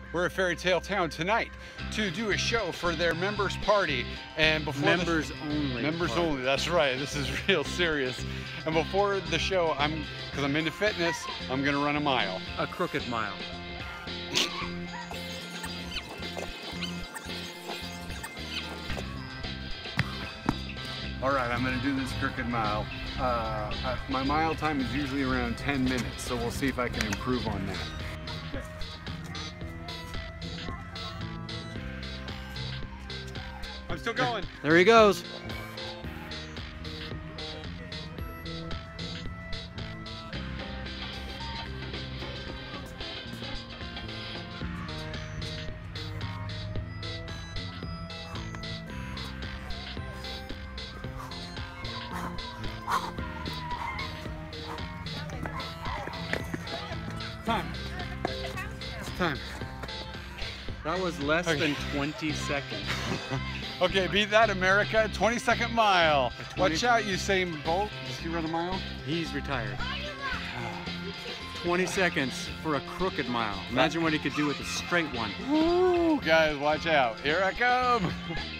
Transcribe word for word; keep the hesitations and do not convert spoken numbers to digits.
We're at Fairytale Town tonight to do a show for their members party. And before members the, only. Members party. only. That's right. This is real serious. And before the show, I'm because I'm into fitness, I'm gonna run a mile. A crooked mile. All right, I'm gonna do this crooked mile. Uh, uh, my mile time is usually around ten minutes, so we'll see if I can improve on that. Okay. I'm still going. There he goes. Time. It's time. That was less Okay. than twenty seconds. Okay, beat that, America. twenty second mile. twenty Watch out, Usain Bolt. Does he run a mile? He's retired. twenty seconds for a crooked mile. Imagine what he could do with a straight one. Woo, guys, watch out. Here I come.